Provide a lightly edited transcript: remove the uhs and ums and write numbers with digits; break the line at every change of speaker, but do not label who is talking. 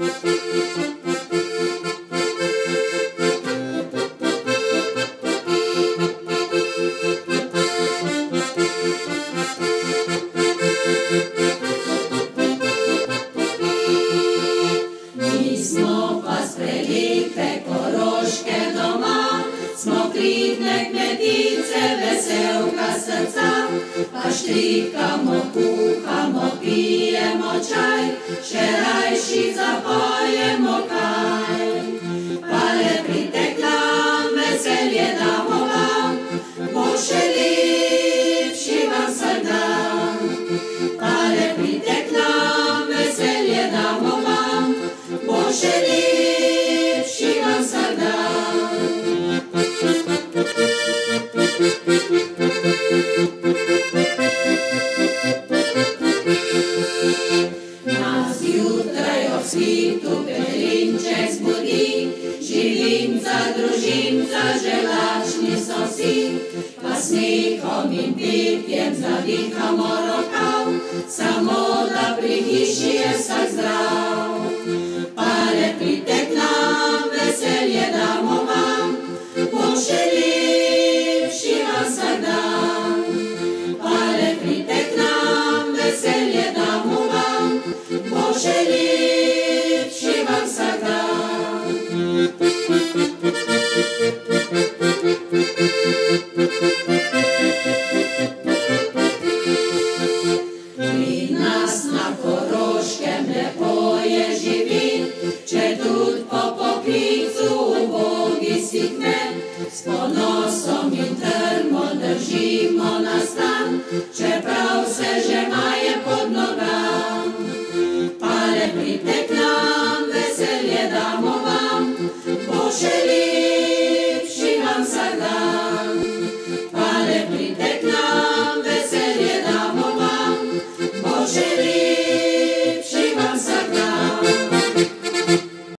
Mi smo pa s prelipe Koroške doma, smo pridne kmetice, veselka srca, pa štrikamo, kuhamo, pijemo čaj, še rajši zapojemo kaj. Pa le pridite k nam, veselje damo vam, bo še lepši vam vsak dan. Pa le pridite k nam, veselje damo vam, bo še lepši vam vsak dan. Nas jutraj ob svitu Petrinček zbudi, živinca, družinca, že lačni so vsi, pa smehom in petjem zavihamo rokav, samo da pri hiši je vsak zdrav. Pa le pridite k nam, veselje damo vam, bo še lepši vam vsak dan. Pa le pridite k nam, veselje damo vam, bo še lepši vam vsak dan. Pri nas na Koroškem lepo je živeti, če tudi po poklicu ubogi si kmet, s ponosom in trmo držimo na stan, čeprav se že maje pod nogam. Pa le pridite k nam, veselje damo vam, bo še lepši vam vsak dan. Pa le pridite k nam, veselje damo vam, bo še lepši